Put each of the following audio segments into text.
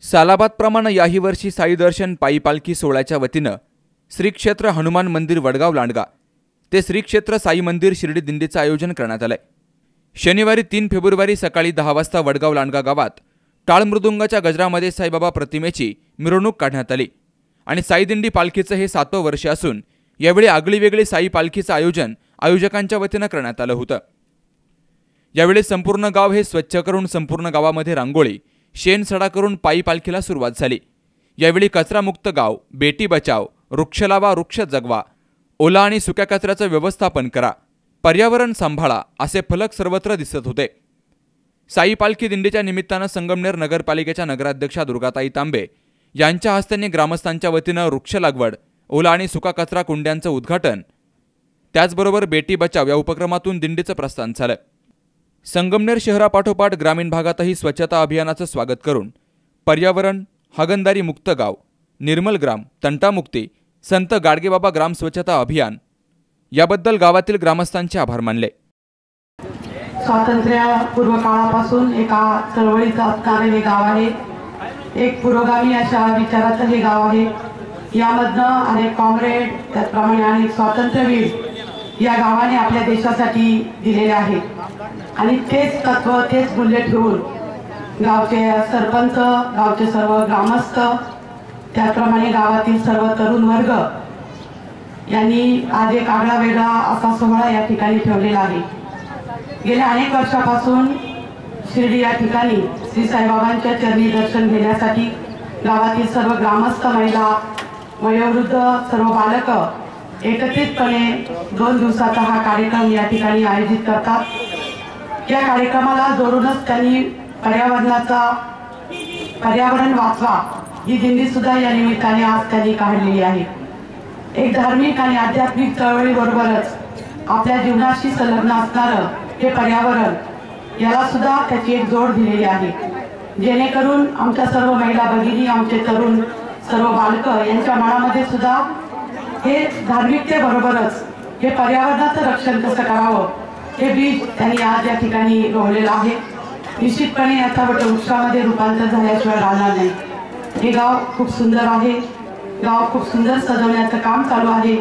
सालाबादप्रमाणे याही वर्षी साई दर्शन पायी पालखी सोहळ्याच्या वतीनं श्री क्षेत्र हनुमान मंदिर वडगाव लांडगा ते श्री क्षेत्र साई मंदिर शिर्डी दिंडीचं आयोजन करण्यात आलंय। शनिवारी 3 फेब्रुवारी सकाळी 10 वाजता वडगाव लांडगा गावात टाळ मृदुंगाच्या गजरामध्ये साईबाबा प्रतिमेची मिरवणूक काढण्यात आली आणि साई दिंडी पालखीचं हे 7वं वर्ष असून यावेळी आगळीवेगळी साई पालखीचं आयोजन आयोजकांच्या वतीनं करण्यात आलं होतं। यावेळी संपूर्ण गाव हे स्वच्छ करून संपूर्ण गावामध्ये रांगोळी शेण सडा करून पायी पालखीला सुरुवात झाली। यावेळी कचरामुक्त गाव, बेटी बचाव, वृक्ष लावा वृक्ष जगवा, ओला आणि सुक्या कचऱ्याचं व्यवस्थापन करा, पर्यावरण सांभाळा असे फलक सर्वत्र दिसत होते। साई पालखी दिंडीच्या निमित्तानं संगमनेर नगरपालिकेच्या नगराध्यक्षा दुर्गाताई तांबे यांच्या हस्ते ग्रामस्थांच्या वतीनं वृक्ष लागवड, ओला आणि सुका कचरा कुंड्यांचं उद्घाटन, त्याचबरोबर बेटी बचाव या उपक्रमातून दिंडीचं प्रस्थान झालं। संगमनेर शहरापाठोपाठ ग्रामीण भागातही स्वच्छता अभियानाचं स्वागत करून पर्यावरण, हागणदारी मुक्त गाव, निर्मल ग्राम, तंटामुक्ती, संत गाडगेबाबा ग्राम स्वच्छता अभियान याबद्दल गावातील ग्रामस्थांचे आभार मानले। स्वातंत्र्यपूर्व काळापासून एका चळवळीचं असणारे हे गाव आहे। एक पुरोगामी अशा विचाराचं हे गाव आहे। यामधनं अनेक कॉम्रेड, त्याचप्रमाणे अनेक स्वातंत्र्यवीर या गावाने आपल्या देशासाठी दिलेले आहेत आणि तेच तत्व, तेच मूल्य ठेवून गावचे सरपंच, गावचे सर्व ग्रामस्थ, त्याचप्रमाणे गावातील सर्व तरुण वर्ग यांनी आज एक आगळा वेगळा असा सोहळा या ठिकाणी ठेवलेला आहे। गेल्या अनेक वर्षापासून शिर्डी या ठिकाणी श्री साईबाबांच्या चरणी दर्शन घेण्यासाठी गावातील सर्व ग्रामस्थ, महिला, वयोवृद्ध, सर्व बालक एकत्रितपणे 2 दिवसाचा हा कार्यक्रम या ठिकाणी आयोजित करतात। या कार्यक्रमाला जोडूनच त्यांनी पर्यावरण वाचवा ही दिंडी सुद्धा या निमित्ताने आज त्यांनी काढलेली आहे। एक धार्मिक आणि आध्यात्मिक चळवळीबरोबरच आपल्या जीवनाशी संलग्न असणारं हे पर्यावरण याला सुद्धा त्याची एक जोड दिलेली आहे, जेणेकरून आमच्या सर्व महिला भगिनी, आमचे तरुण, सर्व बालक यांच्या मनामध्ये सुद्धा हे धार्मिकतेबरोबरच हे पर्यावरणाचं रक्षण कसं करावं हे बीज त्यांनी आज या ठिकाणी रोवलेलं आहे। निश्चितपणे याचा वटवृक्षामध्ये रूपांतर झाल्याशिवाय राहणार नाही। हे गाव खूप सुंदर आहे, गाव खूप सुंदर सजवण्याचं काम चालू आहे।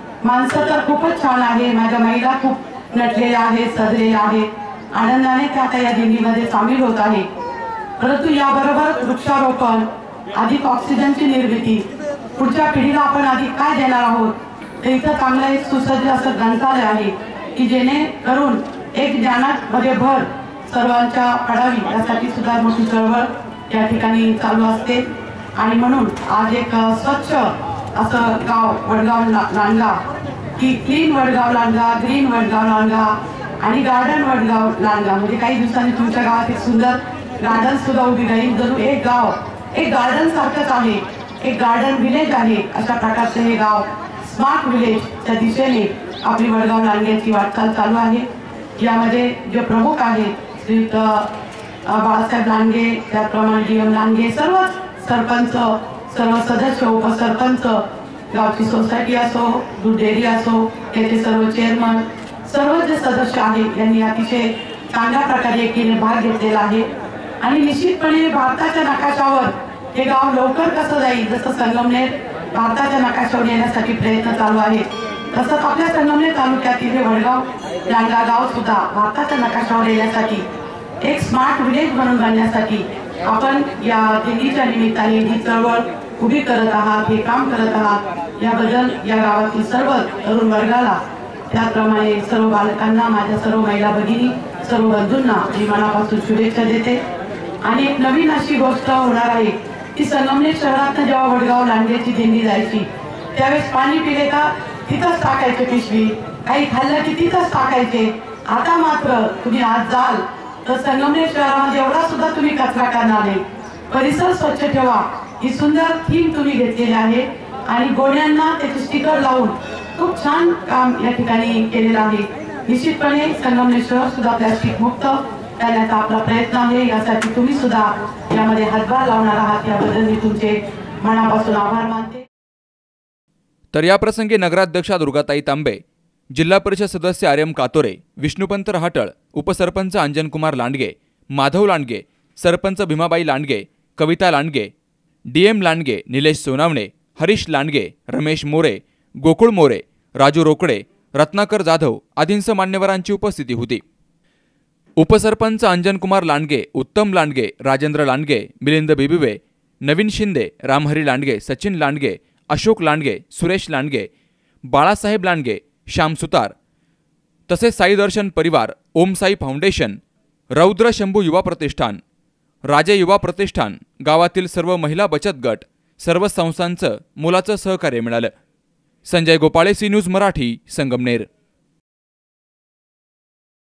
माणसं तर खूपच छान आहे, माझ्या महिला खूप नटलेल्या आहेत, सजलेल्या आहेत, आनंदाने त्या आता या दिंडीमध्ये सामील होत आहे। परंतु याबरोबर वृक्षारोपण, अधिक ऑक्सिजनची निर्मिती, पुढच्या पिढीला आपण अधिक काय देणार आहोत, तर इथं चांगलं एक सुसज्ज असं ग्रंथालय आहे की जेणेकरून एक ज्ञानामध्ये भर सर्वांच्या पडावी यासाठी सुद्धा मोठी चळवळ या ठिकाणी चालू असते। आणि म्हणून आज एक स्वच्छ असं गाव वडगाव लांडगा की क्लीन वडगाव लांडगा, ग्रीन वडगाव लांडगा आणि गार्डन वडगाव लांडगा, म्हणजे काही दिवसांनी तुमच्या गावात एक सुंदर गार्डन सुद्धा उभी राहील। जरूर एक गाव एक गार्डन सारखंच आहे, एक गार्डन विलेज आहे, अशा प्रकारचे हे गाव स्मार्ट विलेजच्या दिशेने आपली वडगाव लांडग्याची वाटचाल चालू आहे। यामध्ये जे प्रमुख आहेत श्रीयुत बाळासाहेब लांडगे, त्याचप्रमाणे DM लांडगे, सर्वच सरपंच, सर्व सदस्य, उपसरपंच, गावची सोसायटी असो, दूध डेअरी असो, त्याचे सर्व चेअरमन, सर्व जे सदस्य आहेत यांनी अतिशय चांगल्या प्रकारे एकीने भाग घेतलेला आहे। आणि निश्चितपणे भारताच्या नकाशावर हे गाव लवकर कसं जाईल, जसं संगमनेर भारताच्या नकाशावर येण्यासाठी प्रयत्न चालू आहे, तसंच आपल्या संगमनेर तालुक्यातील हे वडगाव लांडगा गाव सुद्धा भारताच्या नकाशावर येण्यासाठी, एक स्मार्ट विलेज म्हणून बनण्यासाठी आपण या दिंडीच्या निमित्ताने ही चळवळ उभी करत आहात, हे काम करत आहात। याबद्दल या गावातील सर्व तरुण वर्गाला, त्याचप्रमाणे सर्व बालकांना, माझ्या सर्व महिला भगिनी, सर्व बंधूंना मी मनापासून शुभेच्छा देते। आणि एक नवीन अशी गोष्ट होणार आहे की संगमनेर शहरात जेव्हा वडगाव लांडग्याची दिंडी जायची त्यावेळेस पाणी पिले का तिथंच टाकायचे पिशवी, काही खाल्लं की तिथंच टाकायचे। आता मात्र तुम्ही आज जाल तर संगमनेर शहरामध्ये एवढा सुद्धा तुम्ही कचरा करणार नाही, परिसर स्वच्छ ठेवा ही सुंदर थीम तुम्ही घेतलेली आहे आणि गोण्यांना त्याचे स्टिकर लावून खूप छान काम या ठिकाणी केलेलं आहे। निश्चितपणे संगमनेर शहर सुद्धा प्लॅस्टिक मुक्त करण्याचा आपला प्रयत्न आहे, यासाठी तुम्ही सुद्धा यामध्ये हातभार लावणार आहात, याबद्दल मी तुमचे मनापासून आभार मानते। तर या प्रसंगी नगराध्यक्षा दुर्गाताई तांबे, जिल्हा परिषद सदस्य आर्यम कातोरे, विष्णुपंत रहाटळ, उपसरपंच अंजनकुमार लांडगे, माधव लांडगे, सरपंच भीमाबाई लांडगे, कविता लांडगे, DM लांडगे, निलेश सोनावणे, हरीश लांडगे, रमेश मोरे, गोकुळ मोरे, राजू रोकडे, रत्नाकर जाधव आदींसह मान्यवरांची उपस्थिती होती. उपसरपंच अंजनकुमार लांडगे, उत्तम लांडगे, राजेंद्र लांडगे, मिलिंद बिबिवे, नवीन शिंदे, रामहरी लांडगे, सचिन लांडगे, अशोक लांडगे, सुरेश लांडगे, बाळासाहेब लांडगे, श्याम सुतार तसेच साई दर्शन परिवार, ओम साई फाउंडेशन, रौद्र शंभू युवा प्रतिष्ठान, राजे युवा प्रतिष्ठान, गावातील सर्व महिला बचत गट, सर्व संस्थांचं मोलाचं सहकार्य मिळालं. Sanjay Gopale, C news Marathi, Sangamner.